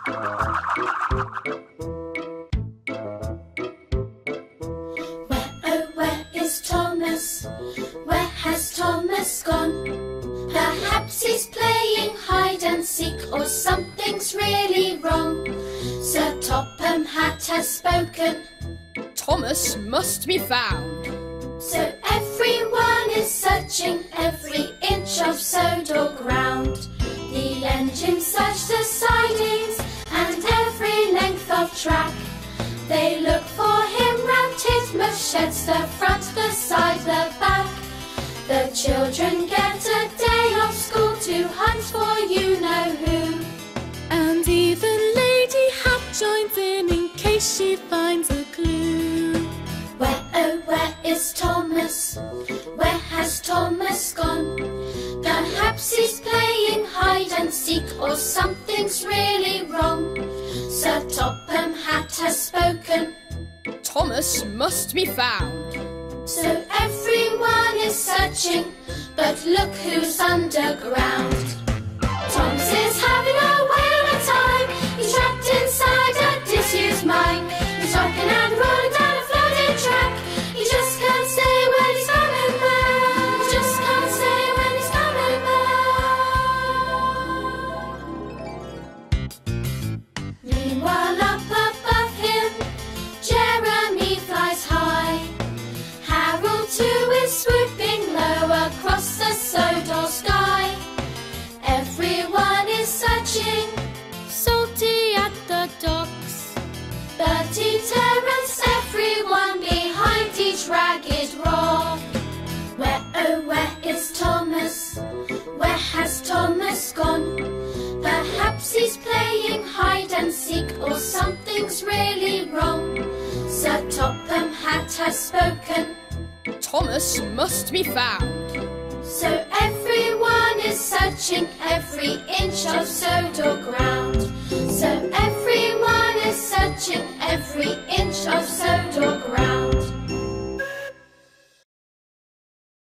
Where is Thomas? Where has Thomas gone? Perhaps he's playing hide and seek, or something's really wrong. Sir Topham Hatt has spoken. Thomas must be found. So everyone is searching every inch of Sodor ground. The engine search the sidings and every length of track. They look for him round Titmuss sheds, the front, the side, the back. The children get a day off school to hunt for you know who. And even Lady Hatt joins in case she finds a clue. Where is Thomas? Where has Thomas gone? Perhaps he's playing hide and seek, or something's really wrong. Sir Topham Hatt has spoken. Thomas must be found. So everyone is searching, but look who's underground. Thomas is having a whale of a time. He's trapped inside a disused mine. He's rocking and rolling down a flooded track. He just can't say when he's coming back. He just can't say when he's coming back. Meanwhile up above him, Jeremy flies high. Harold too is swooping low across the Sodor sky. Everyone is searching. Salty at the docks. Bertie, Terence, everyone behind each ragged rock. Where is Thomas? Where has Thomas gone? Perhaps he's playing hide and seek, or something's really wrong. Sir Topham Hatt has spoken. Thomas must be found. So everyone is searching every inch of Sodor ground.